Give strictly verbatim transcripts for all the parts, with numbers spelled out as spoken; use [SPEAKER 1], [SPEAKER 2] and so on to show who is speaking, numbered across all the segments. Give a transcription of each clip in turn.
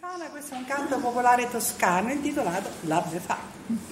[SPEAKER 1] Befana, questo è un canto popolare toscano intitolato La Befana.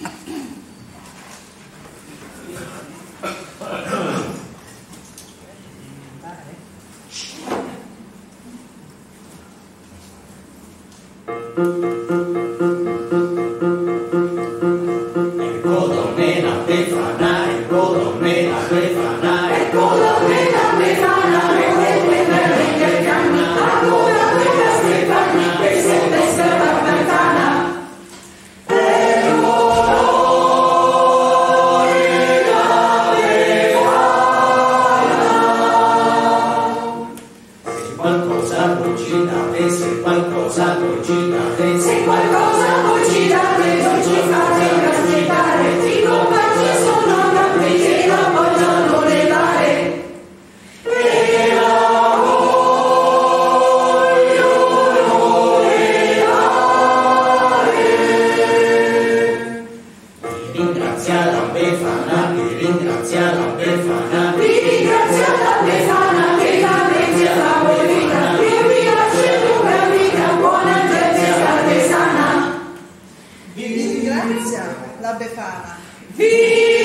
[SPEAKER 2] Ecco donne la Befana, ecco donne la Befana, ecco donne la Befana, ecco donne che camminano, ancora quella Befana, che sempre sarà Befana. Qualcosa voi ci date, se qualcosa voi ci date, se qualcosa voi ci date, non ci fate aspettare, i compagni sono tanti che non vogliono levare, e la vogliono levare. Vi ringrazia la Befana, vi ringrazia la Befana, vi ringrazia la Befana, che la avete favorita, che vi lascia lunga vita, buona gente, state sana.
[SPEAKER 3] Vi ringrazia la Befana.
[SPEAKER 2] Vi